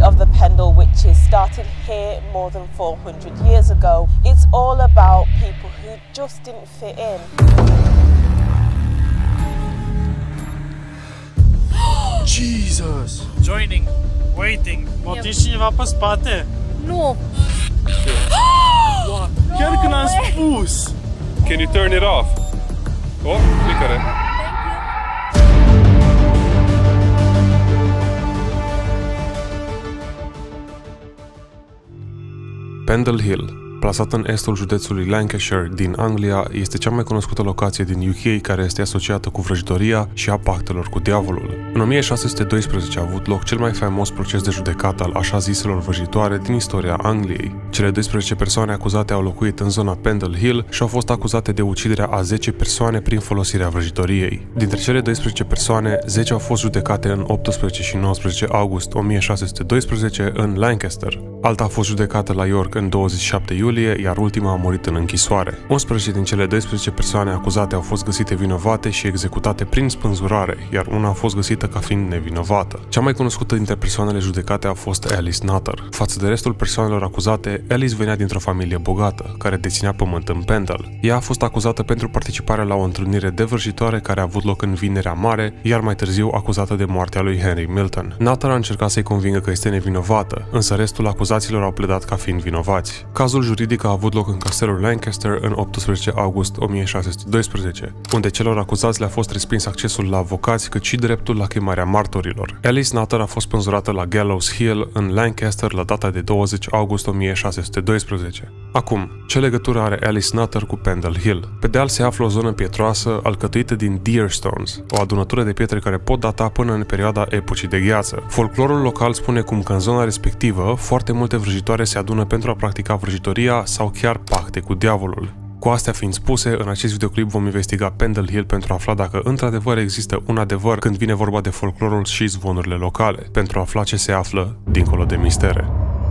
of the Pendle Witches started here more than 400 years ago. It's all about people who just didn't fit in. Jesus! Joining, waiting. Motiv cineva pe spate? Nu! Chiar când am spus! Can you turn it off? Oh, plicare. Pendle Hill, plasat în estul județului Lancashire din Anglia, este cea mai cunoscută locație din UK care este asociată cu vrăjitoria și a pactelor cu diavolul. În 1612 a avut loc cel mai faimos proces de judecată al așa ziselor vrăjitoare din istoria Angliei. Cele 12 persoane acuzate au locuit în zona Pendle Hill și au fost acuzate de uciderea a 10 persoane prin folosirea vrăjitoriei. Dintre cele 12 persoane, 10 au fost judecate în 18 și 19 august 1612 în Lancaster. Alta a fost judecată la York în 27 iulie, iar ultima a murit în închisoare. 11 din cele 12 persoane acuzate au fost găsite vinovate și executate prin spânzurare, iar una a fost găsită ca fiind nevinovată. Cea mai cunoscută dintre persoanele judecate a fost Alice Nutter. Față de restul persoanelor acuzate, Alice venea dintr-o familie bogată, care deținea pământ în Pendle. Ea a fost acuzată pentru participarea la o întrunire devârșitoare care a avut loc în Vinerea Mare, iar mai târziu acuzată de moartea lui Henry Milton. Nutter a încercat să-i convingă că este nevinovată, însă restul acuzaților au pledat ca fiind vinovați. Cazul juridic a avut loc în castelul Lancaster în 18 august 1612, unde celor acuzați le-a fost respins accesul la avocați, cât și dreptul la chemarea martorilor. Alice Nutter a fost spânzurată la Gallows Hill în Lancaster la data de 20 august 1612. Acum, ce legătură are Alice Nutter cu Pendle Hill? Pe deal se află o zonă pietroasă alcătuită din deer stones, o adunătură de pietre care pot data până în perioada epocii de gheață. Folclorul local spune cum că în zona respectivă foarte multe vrăjitoare se adună pentru a practica vrăjitoria sau chiar pacte cu diavolul. Cu astea fiind spuse, în acest videoclip vom investiga Pendle Hill pentru a afla dacă într-adevăr există un adevăr când vine vorba de folclorul și zvonurile locale, pentru a afla ce se află dincolo de mistere.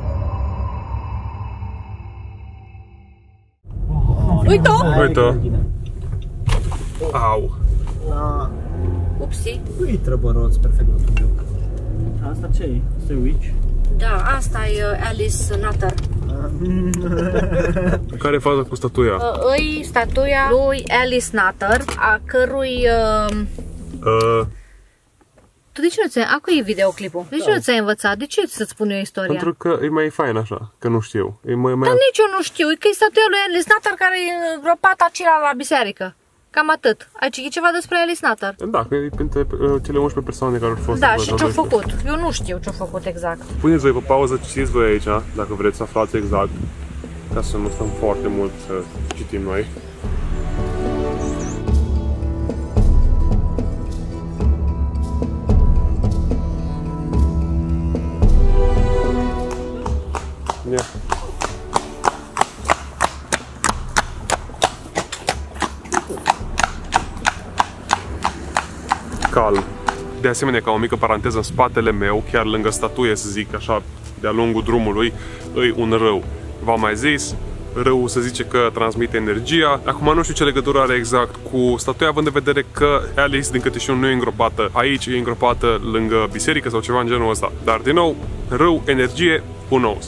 Uite-o! Uite-o! Au! Upsi! Ui, trăbăroț, perfect meu. Asta ce e? Asta e witch? Da, asta e Alice Nutter. Care e faza cu statuia? Îi statuia lui Alice Nutter, a cărui... Tu de ce nu ți-ai... Acu e videoclipul. De ce nu ți-ai învățat? De ce să-ți spun eu istoria? Pentru că e mai fain așa, că nu știu. E mai... Dar nici eu nu știu. E că e statuia lui Alice Nutter care e îngropat acela la biserică. Cam atât. Aici e ceva despre Alice Nutter. Da, că e printre cele 11 persoane care au fost... Da, și ce-au făcut. Eu nu știu ce-au făcut exact. Puneți voi pe pauză, citiți voi aici, dacă vreți să aflați exact. Ca să nu stăm foarte mult să citim noi. Yeah. Calm. De asemenea, ca o mică paranteză, în spatele meu, chiar lângă statuie, să zic așa, de-a lungul drumului, e un râu. V-am mai zis, râul se zice că transmite energia. Acum nu știu ce legătură are exact cu statuia, având în vedere că Alice, din câte știu, nu e îngropată aici, e îngropată lângă biserică sau ceva în genul ăsta. Dar, din nou, râu, energie, who knows?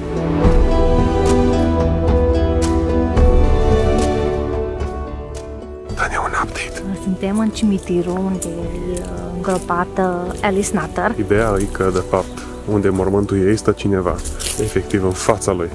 Dă-ne un update. Suntem în cimitirul unde e îngropată Alice Nutter. Ideea e că, de fapt, unde mormântul ei stă cineva, efectiv în fața lui.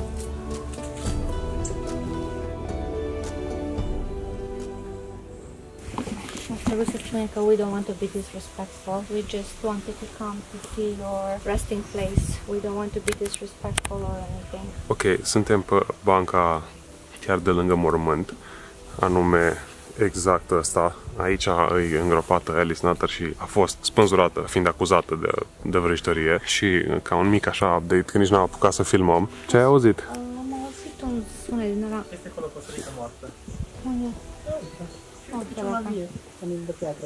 Trebuie să spune că we don't want to be disrespectful. We just wanted to come to see your resting place. We don't want to be disrespectful or anything. Ok, suntem pe banca chiar de lângă mormânt, anume exact ăsta. Aici e îngropată Alice Nutter și a fost spânzurată, fiind acuzată de vrăjitorie. Și ca un mic așa update, că nici n-am apucat să filmăm. Ce ai auzit? Am auzit un sunet din ăla. Este acolo păsărită moartă. Unde? Ceva vie, de piatră.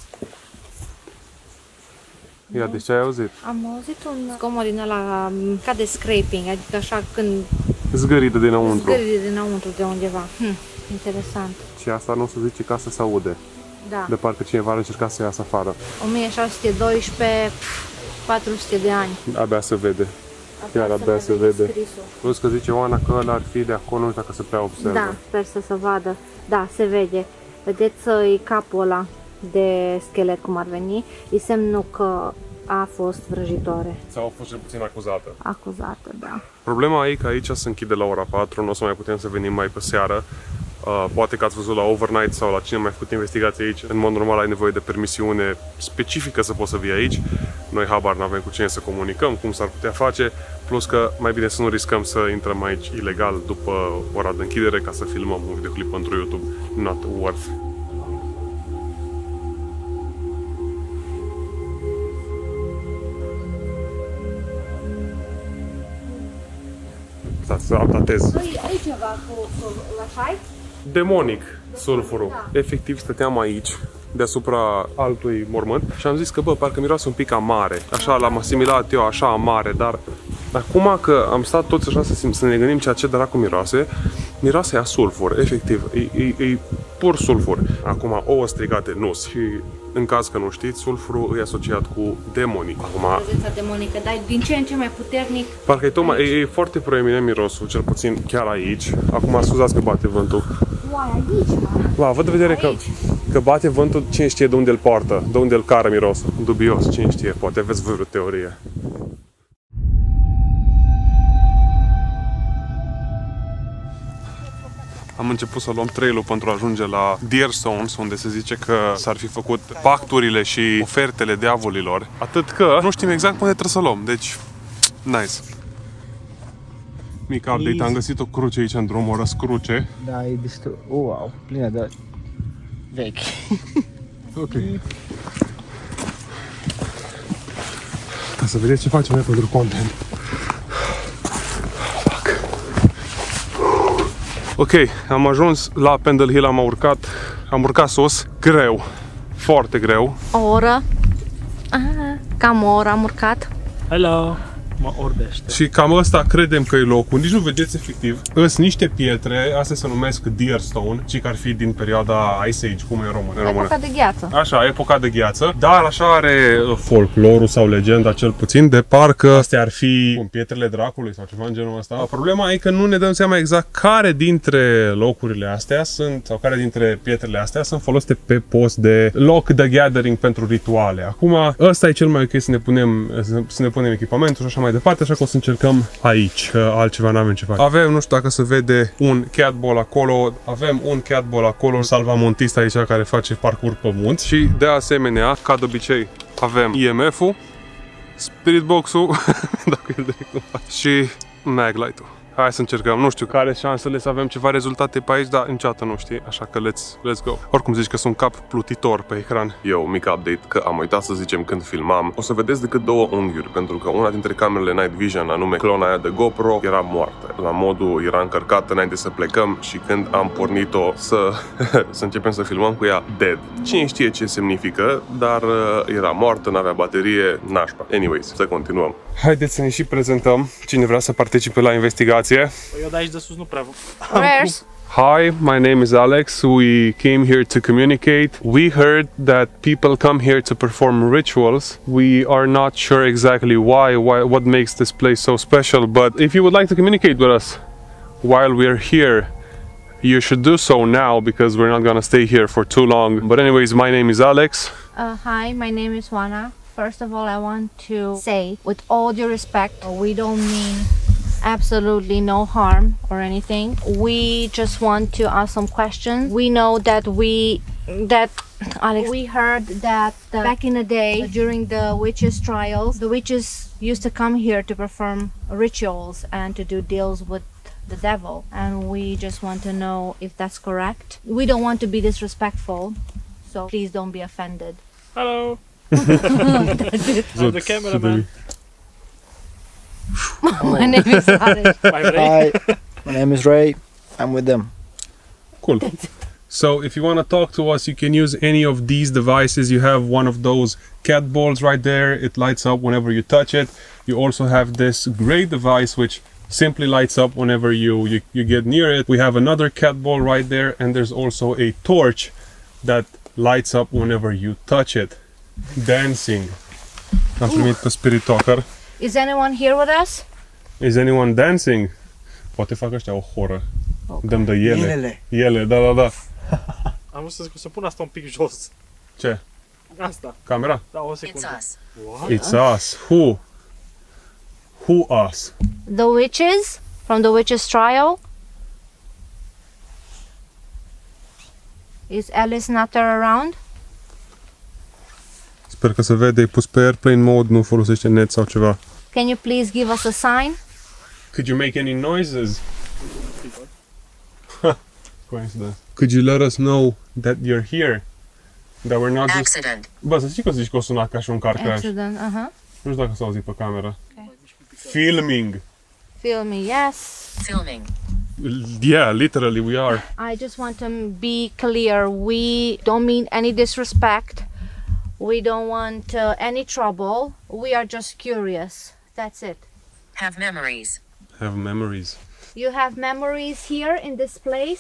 Ia, deci ce ai auzit? Am auzit un zgomot din ăla ca de scraping, adică așa când... Zgărită dinăuntru. Zgărită dinăuntru de undeva. Interesant. Și asta nu se zice ca să se aude. Da. De parcă cineva ar încerca să iasă afară. 1612, 400 de ani. Abia se vede. Chiar abia se vede. Plus că zice Oana că ăla ar fi de acolo, nu știu dacă se prea observă. Da, sper să se vadă. Da, se vede. Vedeți capul ăla de schelet cum ar veni. E semnul că a fost vrăjitoare. Sau a fost cel puțin acuzată. Acuzată, da. Problema e că aici se închide la ora 4, nu o să mai putem să venim mai pe seară. Poate că ați văzut la overnight sau la cine mai făcut investigații aici. În mod normal ai nevoie de permisiune specifică să poți să vii aici. Noi habar n-avem cu cine să comunicăm, cum s-ar putea face. Plus că mai bine să nu riscăm să intrăm aici ilegal după ora de închidere ca să filmăm un videoclip pentru YouTube. Not worth. Să updatez. Ai ceva cu la șai? Demonic sulfurul. Da. Efectiv stăteam aici deasupra altui mormânt și am zis că bă, parcă miroase un pic amare. Așa l-am asimilat eu, așa amare, dar acum că am stat toți așa să ne gândim ce dracu miroase a sulfur, efectiv, e pur sulfur. Acum ouă strigate nu. Și în caz că nu știți, sulfurul e asociat cu demonii. Acum, prezența demonică, dar din ce în ce mai puternic. Parcă e foarte proeminent mirosul, cel puțin chiar aici. Acum scuzați că bate vântul. Uai, aici, Ba, văd de vedere că bate vântul, cine știe de unde îl poartă, de unde îl cară mirosul. Dubios, cine știe, poate aveți voi vreo teorie. Am început să luăm trail-ul pentru a ajunge la Deer Stones, unde se zice că s-ar fi făcut pacturile și ofertele diavolilor. Atât că nu știm exact unde trebuie să luăm, deci nice. Mic update, am găsit o cruce aici în drum, o răscruce. Da, e destul. Wow, plină de vechi. Ok. Ca să vedeți ce facem noi pentru content. Ok, am ajuns la Pendle Hill, am urcat sus, greu, foarte greu. O oră, cam o oră am urcat. Hello! Mă orbește. Și cam ăsta credem că e locul, nici nu vedeți efectiv. Îs niște pietre, astea se numesc Deer Stone, ci că ar fi din perioada Ice Age, cum e în română. Epoca de gheață. Așa, epoca de gheață, dar așa are folclorul sau legenda cel puțin, de parcă astea ar fi pietrele dracului sau ceva în genul ăsta. Problema e că nu ne dăm seama exact care dintre locurile astea sunt, sau care dintre pietrele astea sunt folosite pe post de loc de gathering pentru rituale. Acum, ăsta e cel mai ok să ne punem echipamentul și așa mai departe, așa că o să încercăm aici, că altceva n-avem ce face. Avem, nu știu dacă se vede, un catball acolo, avem un catball acolo, salvamontist aici care face parcurs pe munți și de asemenea, ca de obicei, avem EMF-ul, Spirit Box-ul, dacă îl direct și Maglite-ul. Hai să încercăm, nu știu care șansele să avem ceva rezultate pe aici, dar niciodată nu știi, așa că let's go. Oricum zici că sunt cap plutitor pe ecran. Eu, mic update, că am uitat să zicem când filmam. O să vedeți decât două unghiuri, pentru că una dintre camerele Night Vision, anume clona aia de GoPro, era moartă. La modul era încărcată înainte să plecăm și când am pornit-o să începem să filmăm cu ea, dead. Cine știe ce semnifică, dar era moartă, n-avea baterie, nașpa. Anyways, să continuăm. Haideți să ne și prezentăm cine vrea să participe la investigație. Eu de aici de sus nu prea Hi, my name is Alex. We came here to communicate. We heard that people come here to perform rituals. We are not sure exactly what makes this place so special, but if you would like to communicate with us while we're here, you should do so now because we're not gonna stay here for too long. But anyways, my name is Alex. Hi, my name is Oana. First of all, I want to say, with all due respect, we don't mean absolutely no harm or anything. We just want to ask some questions. We know that Alex, we heard that back in the day, during the witches' trials, the witches used to come here to perform rituals and to do deals with the devil. And we just want to know if that's correct. We don't want to be disrespectful, so please don't be offended. Hello! I'm the cameraman. My name is Alex. Hi, my name is Ray. I'm with them. Cool. So if you want to talk to us, you can use any of these devices. You have one of those cat balls right there. It lights up whenever you touch it. You also have this gray device which simply lights up whenever you get near it. We have another cat ball right there, and there's also a torch that lights up whenever you touch it. Dancing. Am primit pe Spirit Talker. Is anyone here with us? Is anyone dancing? Poate fac ăștia o horă. Okay. Dăm de ele. Elele. Ele, da. Am vrut să pun asta un pic jos. Ce? Asta. Camera? Da, o secundă. What? It's us. Who? Who us? The witches from the witches trial. Is Alice Nutter around? Sper că se vede, e pus pe airplane mode, nu folosește net sau ceva. Can you please give us a sign? Could you make any noises? Coincidence. Could you let us know that you're here? That we're not just... Accident. Bă, să știi că zici că o suna ca și un car crash. Accident, Nu știu dacă s-a auzit pe cameră. Okay. Filming. Filming, yes. Filming. Yeah, literally we are. I just want to be clear. We don't mean any disrespect. We don't want any trouble. We are just curious. That's it. Have memories. Have memories. You have memories here in this place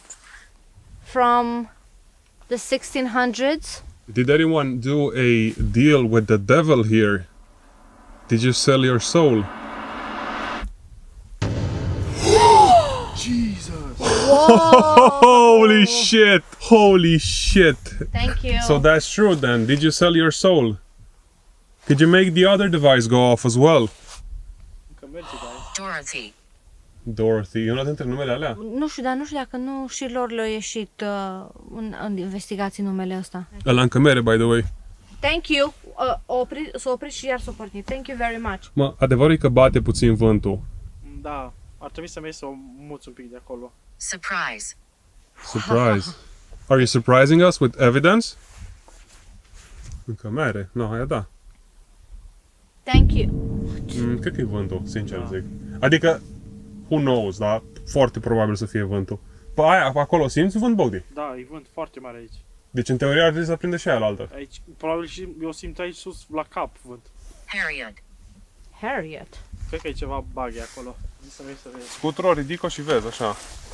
from the 1600s. Did anyone do a deal with the devil here? Did you sell your soul? Holy shit! Holy shit! Thank you. So that's true then. Did you sell your soul? Could you make the other device go off as well? Dorothy. Dorothy. E una dintre numele alea? Nu știu, dar nu știu dacă nu și lor le-a ieșit în investigații numele ăsta. Ăla încă mere, by the way. Thank you. S-a oprit și iar s-a pornit. Thank you very much. Mă, adevărul e că bate puțin vântul. Da, ar trebui să mergi să o muți un pic de acolo. Surprise. Surprise. Are you surprising us with evidence? Încă mere. No, aia da. Thank you. Cred că e vântul, sincer zic. Adică, who knows, da? Foarte probabil să fie vântul. Pe aia, acolo, simți vânt, Bogdi? Da, e vânt foarte mare aici. Deci, în teorie, ar trebui să prinde și aia la altă. Aici, probabil și eu simt aici sus la cap vânt. Harriet. Harriet. Cred că e ceva buggy acolo. Zici să mergi să vezi. Scutură, ridic-o și vezi, așa.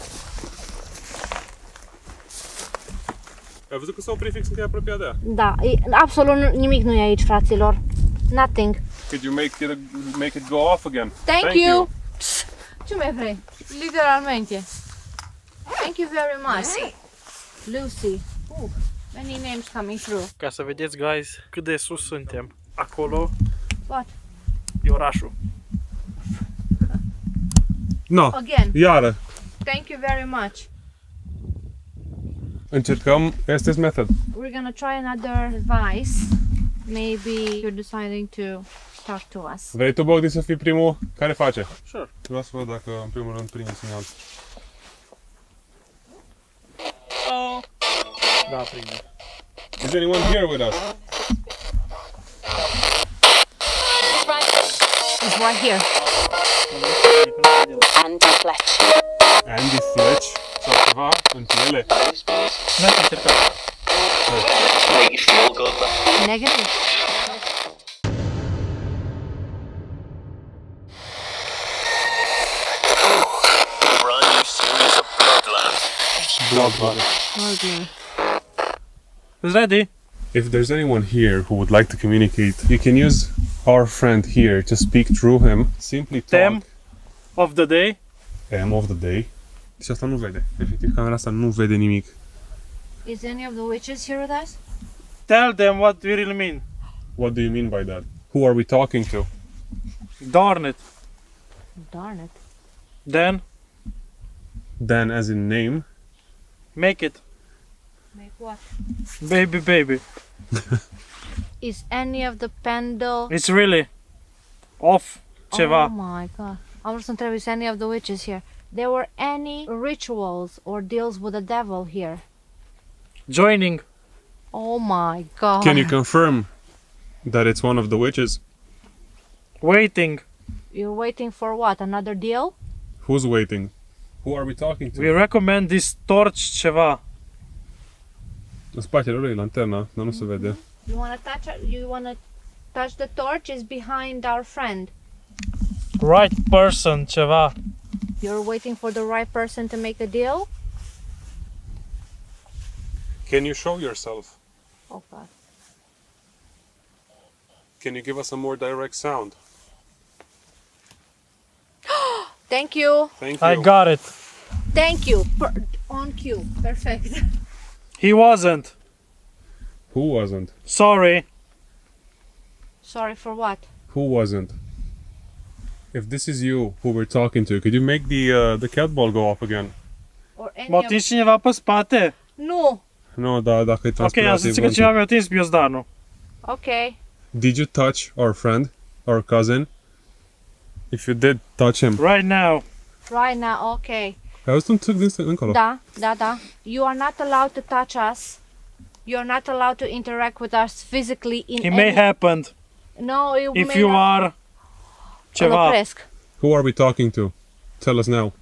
Ai văzut că s-au oprit fix încă e apropiat de ea? Da, absolut nimic nu e aici, fraților. Nothing. Could you make it go off again? Thank you. Ce mai vrei? Literalmente. Thank you very much. Lucy. Many names coming through. Ca să vedeți, guys, cât de sus suntem. Acolo What? e orașul. No, Again. iară. Thank you very much. Încercăm Estes method. We're gonna try another device. Maybe you're deciding to talk to us. Vrei tu, Bogdi, să fii primul care face? Sure. Vreau să văd dacă, în primul rând, prinde semnal. Da, prinde. Is anyone here with us? It's right here. Andy Fletch. Andy Fletch sau ceva în piele. Nu ai încercat. Make you feel good. Negative. Brand new series of Bloodlands. Okay. Is ready? If there's anyone here who would like to communicate, you can use our friend here to speak through him. Simply talk. Theme of the day. M of the day. Deci asta nu vede. Efectiv, camera asta nu vede nimic. Is any of the witches here with us? Tell them what we really mean. What do you mean by that? Who are we talking to? Darn it. Darn it. Then Dan as in name. make it. Make what? Baby, baby. Is any of the pendle... It's really off. Ceva. Oh my god. Am vrut să întreb, is any of the witches here? There were any rituals or deals with the devil here? Joining. Oh my god. Can you confirm that it's one of the witches? Waiting. You're waiting for what? Another deal? Who's waiting? Who are we talking to? We recommend this torch ceva. În spatele lui, lanterna, dar nu se vede. You wanna touch the torch? Is behind our friend. Right person ceva. You're waiting for the right person to make a deal? Can you show yourself? Oh god. Can you give us a more direct sound? Thank you. Thank you. I got it. Thank you. On cue. Perfect. He wasn't. Who wasn't? Sorry. Sorry for what? Who wasn't? If this is you who we're talking to, could you make the cat ball go up again? Or any M-a of... atins cineva pe spate? Nu. Nu, da, dacă e Ok, am transpirație. simțit că cineva mi-a atins ghiozdanul. Okay. Did you touch our friend, our cousin? If you did, touch him. Right now. Right now, okay. Auzi, un țâc din încolo. Da. You are not allowed to touch us. You are not allowed to interact with us physically in It may happen. No, you If may you not. are... Îl Ceva. opresc. Who are we talking to? Tell us now.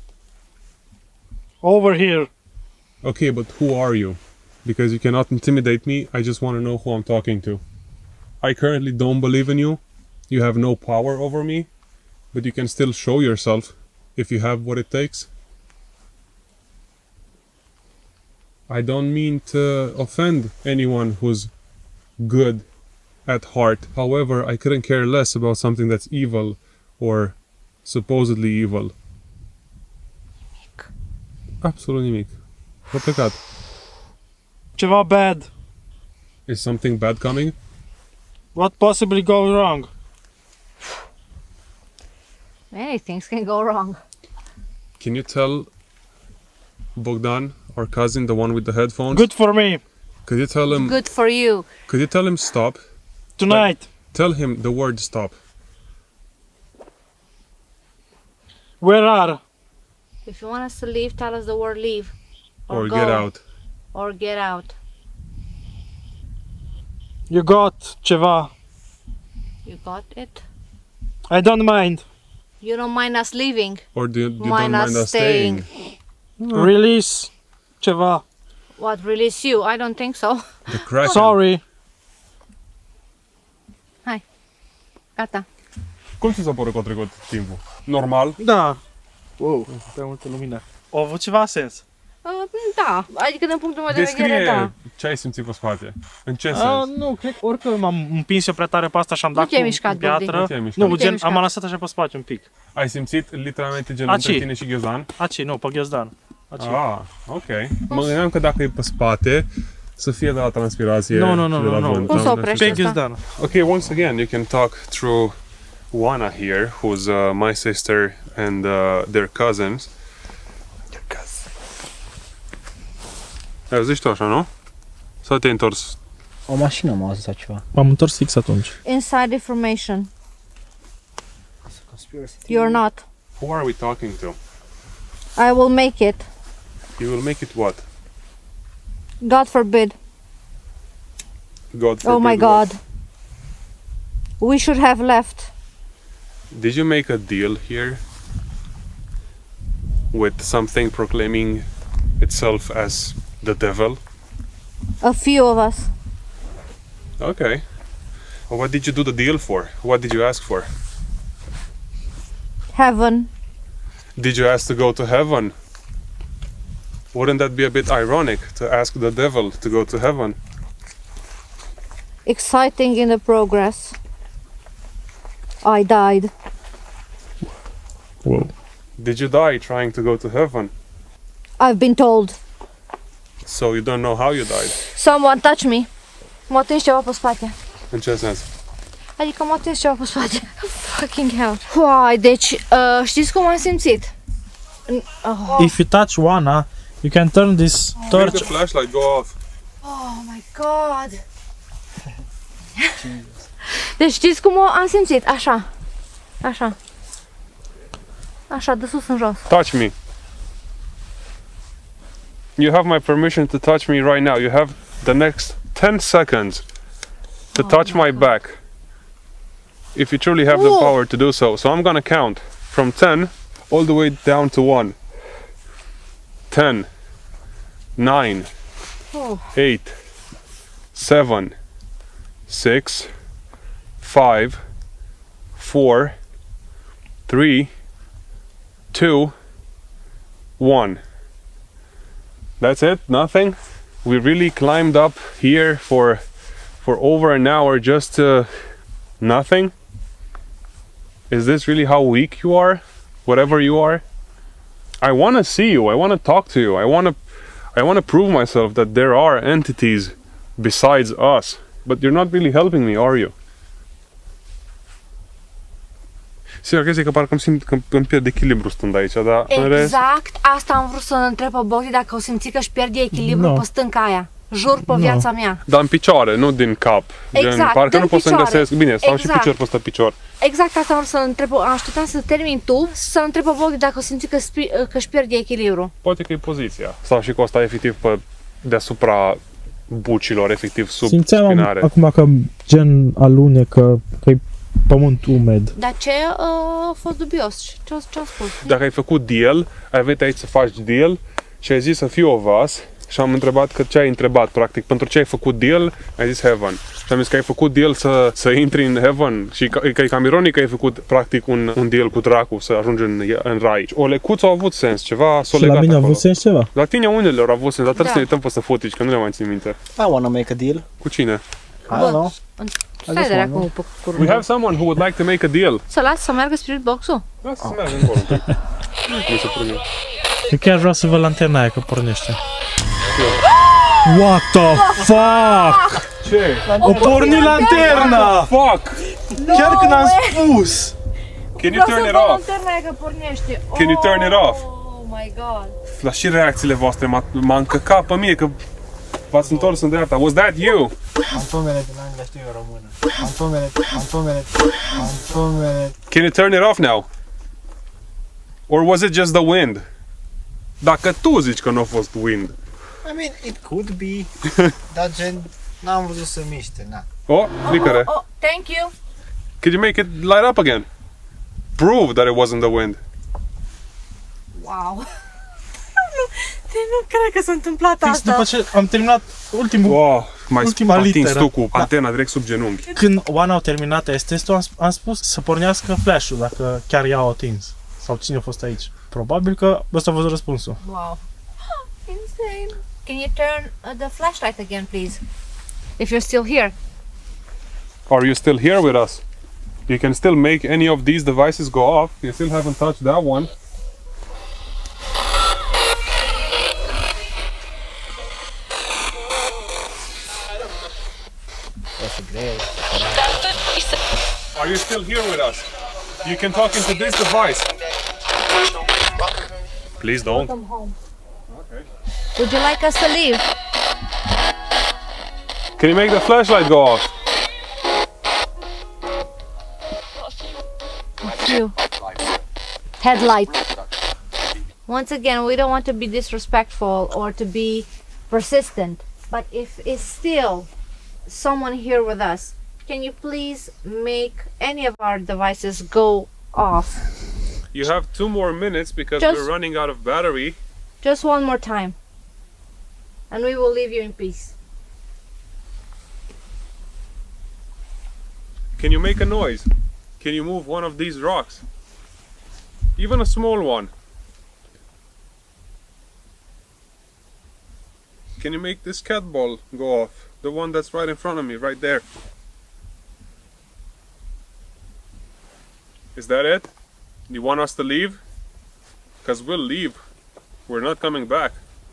Over here. Okay, but who are you? Because you cannot intimidate me, I just want to know who I'm talking to. I currently don't believe in you. You have no power over me, but you can still show yourself if you have what it takes. I don't mean to offend anyone who's good at heart. However, I couldn't care less about something that's evil or supposedly evil. Absolut nimic. S-a plecat. Ceva bad. Is something bad coming? What possibly go wrong? Many things can go wrong. Can you tell Bogdan, our cousin, the one with the headphones? Good for me. Could you tell him? Good for you. Could you tell him stop? Tonight. Tell him the word stop. Where are? If you want us to leave, tell us the word leave. Or go. get out. Or get out. You got ceva. You got it? I don't mind. You don't mind us leaving? Or do you don't Mind mind us us staying? Release ceva. What, release you? I don't think so. The Kraken. Sorry. Gata. Cum ți s-a părut că a trecut timpul? Normal? Da. Wow, prea multă lumină. A avut ceva sens. Da, adică din punctul meu de vedere, Descrie da. ce ai simțit pe spate. În ce sens? Nu, cred că oricum m-am împins eu prea tare pe asta și am Nu dat te-ai cu mișcat, piatră. Nu te-ai mișcat. Nu, te-ai gen, mișcat. am lăsat așa pe spate un pic. Ai simțit literalmente gen între Aci. tine și ghiozdan? Aci, nu, pe ghiozdan. Aci. Ah, ok. Mă gândeam că dacă e pe spate, să fie de la transpirație Nu, și de la nu. vânt. Cum să Am oprești Pe înțeles. ghiozdan. Okay, once again, you can talk through Oana here, who's my sister and their cousins. Ai auzit tu așa, nu? Sau te-ai întors? O mașină m-a auzit sau ceva. M-am întors fix atunci. Inside information. You're not. Who are we talking to? I will make it. You will make it what? God forbid. God forbid Oh my what? God. We should have left. Did you make a deal here? With something proclaiming itself as the devil? A few of us. Okay. Well, what did you do the deal for? What did you ask for? Heaven. Did you ask to go to heaven? Wouldn't that be a bit ironic to ask the devil to go to heaven? Exciting in the progress. I died. Wow. Did you die trying to go to heaven? I've been told. So you don't know how you died? Someone touch me. M-a atins ceva pe spate. În ce sens? Adică m-a atins ceva pe spate. Fucking hell. Uai, deci, știți cum am simțit? If you touch Oana, you can turn this Make torch. the flashlight go off. Oh my God. Deci știți cum am simțit? Așa. Așa. Așa, de sus în jos. Touch me. You have my permission to touch me right now. You have the next 10 seconds to touch my back. If you truly have the Ooh. power to do so. So I'm gonna count from 10 all the way down to 1. 10, 9, Oh. 8, 7, 6, 5, 4, 3, 2, 1. That's it? Nothing? We really climbed up here for over an hour just to Nothing? Is this really how weak you are? Whatever you are? I want to see you. I want to talk to you. I want to prove myself that there are entities besides us. But you're not really helping me, are you? Sigur, că parcă îmi simt că îmi pierd echilibru stând aici, dar în rest... Exact, asta am vrut să întreb pe Bogdi dacă o simți că își pierde echilibru pe stânca aia. Jur pe viața mea. Dar în picioare, nu din cap. Exact, Gen, parcă nu pot să-mi găsesc. Bine, stau și picior peste picior. Exact, asta am vrut să întreb. Așteptam să termin tu, să întreb pe Bogdi dacă o simți că își pierde echilibru. Poate că e poziția. Sau și cu asta efectiv pe deasupra bucilor, efectiv sub Simțeam spinare. acum că gen alunecă, că e pământ umed. Dar ce a fost dubios? Ce-a spus? Dacă ai făcut deal, ai venit aici să faci deal și ai zis să fii o vas și am întrebat că ce ai întrebat, practic, pentru ce ai făcut deal, ai zis heaven. Și am zis că ai făcut deal să intri în heaven și că e cam ironic că ai făcut, practic, un deal cu dracu să ajungi în rai. O lecuță a avut sens, ceva s-o legat la mine a acolo. avut sens ceva? La tine unele au avut sens, dar trebuie să ne uităm pe footage, că nu le mai țin minte. I wanna make a deal. Cu cine? I don't know. Stai de acum pe curând. We have someone who would like to make a deal. Să las să meargă spirit box-ul? Lasă să meargă încolo. Nu se prinde. Eu chiar vreau să văd lanterna aia că pornește. What the fuck? Ce? O porni lanterna! Fuck! Chiar când am spus! Can you turn it off? Lanterna aia că pornește. Can you turn it off? Oh my god. La și reacțiile voastre m-a încăcat pe mine că v-ați întors în dreapta. Was that you? Antomene din Anglia știu eu română. Antomene. Can you turn it off now? Or was it just the wind? Dacă tu zici că nu a fost wind. I mean, it could be. Dar gen, n-am vrut să miște, na. Oh, flicăre. Oh, thank you. Could you make it light up again? Prove that it wasn't the wind. Wow. Nu cred că s-a întâmplat Fix asta. după ce am terminat ultimul... Wow, mai Ultima atins literă. tu cu antena direct sub genunchi. Când Oana au terminat testul, am spus să pornească flash-ul, dacă chiar i-au atins. Sau cine a fost aici. Probabil că ăsta a fost răspunsul. Wow. Insane. Can you turn the flashlight again, please? If you're still here. Are you still here with us? You can still make any of these devices go off. You still haven't touched that one. Are you still here with us? You can talk into this device. Please don't. Welcome home. Okay. Would you like us to leave? Can you make the flashlight go off? You. Headlight. Once again, we don't want to be disrespectful or to be persistent, but if it's still someone here with us, can you please make any of our devices go off? You have 2 more minutes because Just- we're running out of battery. Just one more time. And we will leave you in peace. Can you make a noise? Can you move one of these rocks? Even a small one. Can you make this cat ball go off? The one that's right in front of me, right there. Is that it? You want us to leave? Because we'll leave. We're not coming back.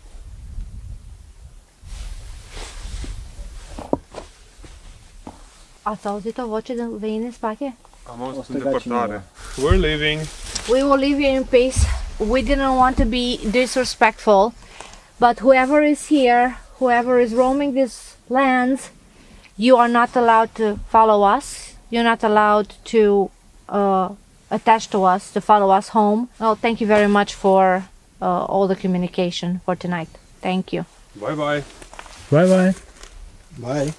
Ați auzit o voce de veni în spate? Am auzit în depărtare. We're leaving. We will leave you in peace. We didn't want to be disrespectful, but whoever is here, whoever is roaming these lands, you are not allowed to follow us. You're not allowed to attach to us, to follow us home. Well, thank you very much for all the communication for tonight. Thank you. Bye bye. Bye bye! Bye.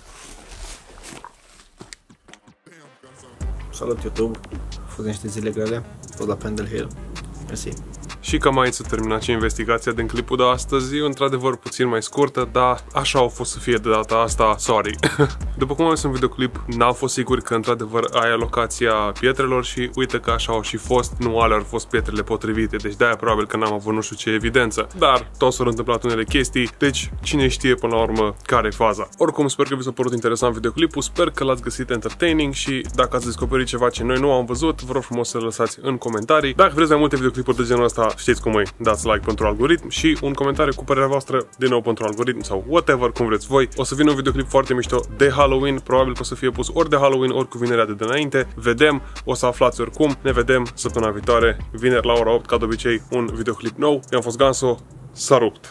Salut YouTube. Au fost niște zile grele, tot la Pendle Hill. Mersi. Și cam aici s-a terminat și investigația din clipul de astăzi. E într-adevăr puțin mai scurtă, dar așa au fost să fie de data asta, sorry. După cum am zis în videoclip, n-am fost sigur că într-adevăr aia locația pietrelor și uite că așa au și fost, nu alea au fost pietrele potrivite, deci de-aia probabil că n-am avut nu știu ce evidență. Dar tot s-au întâmplat unele chestii, deci cine știe până la urmă care e faza. Oricum, sper că vi s-a părut interesant videoclipul, sper că l-ați găsit entertaining și dacă ați descoperit ceva ce noi nu am văzut, vă rog frumos să lăsați în comentarii. Dacă vreți mai multe videoclipuri de genul ăsta, știți cum e, dați like pentru algoritm și un comentariu cu părerea voastră din nou pentru algoritm sau whatever, cum vreți voi. O să vină un videoclip foarte mișto de Halloween, probabil că o să fie pus ori de Halloween, ori cu vinerea de dinainte. Vedem, o să aflați oricum. Ne vedem săptămâna viitoare, vineri la ora 8, ca de obicei, un videoclip nou. Eu am fost Ganso, s-a rupt!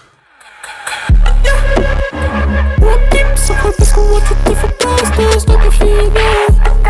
Să vorbesc cu multe diferite, asta este pe fine.